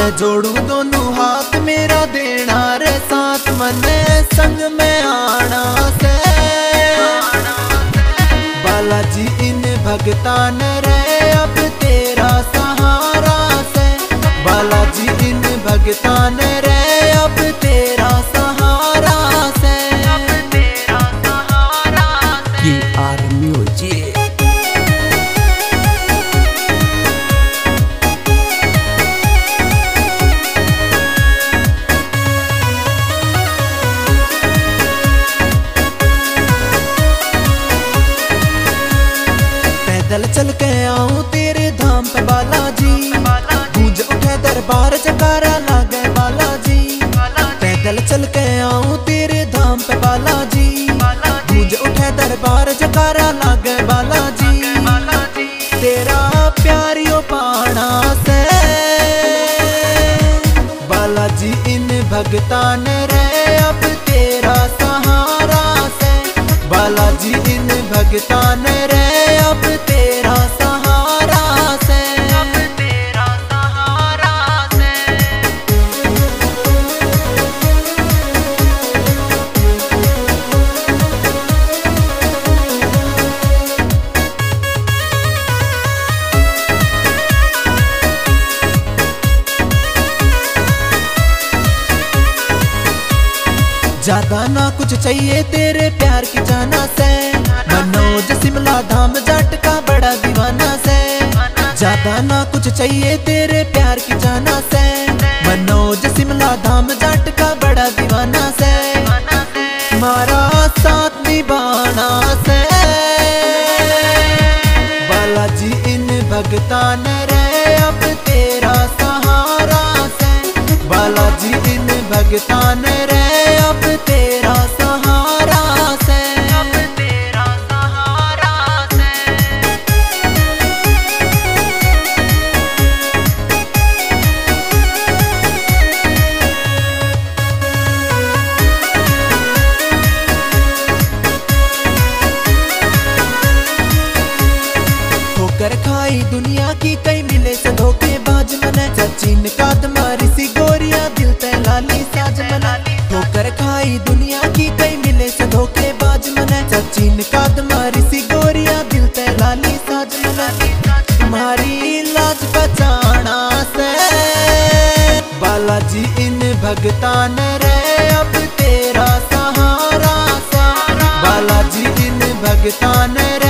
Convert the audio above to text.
मैं जोड़ू दोनों हाथ मेरा देना रे साथ मने संग में आना से। बालाजी इन भगतान रे अब तेरा सहारा से। बालाजी इन भगतान रे अब तेरा सहारा से। ये आर म्यूजिक। पैदल चल के आऊं तेरे धाम पे बालाजी, गूंज उठे दरबार जयकारा लागे बालाजी। पैदल चल के आऊं तेरे धाम पे बालाजी, गूंज उठे दरबार जयकारा लागे बालाजी। तेरा प्यारियो पाना से। बालाजी इन भगतान रे अब तेरा सहारा से। बालाजी इन भगतान रे अब तेरा सहारा से। अब तेरा सहारा से। ज्यादा ना कुछ चाहिए तेरे प्यार की जाना से। मनोज शिमला धाम जट का बड़ा दीवाना से। ज्यादा ना कुछ चाहिए तेरे प्यार की जाना से। मनोज शिमला धाम जट का बड़ा दीवाना से। मारा साथ निभाना से। बालाजी इन भगतान रे अब तेरा सहारा से। बालाजी इन भगतान रे अब तेरा सहारा से। अब तेरा सहारा से। ठोकर खाई दुनिया की कई मिले से धोखेबाज मने। सचिन कादमा ऋषि गोरिया दिल ते लाली साज मना। ठोकर खाई दुनिया की कई मिले से धोखेबाज मने। सचिन कादमा ऋषि गोरिया दिल ते लाली साज मना। तुम्हारी लाज बचाना से। बालाजी इन भगतान रे अब तेरा सहारा से। बालाजी इन भगतान रे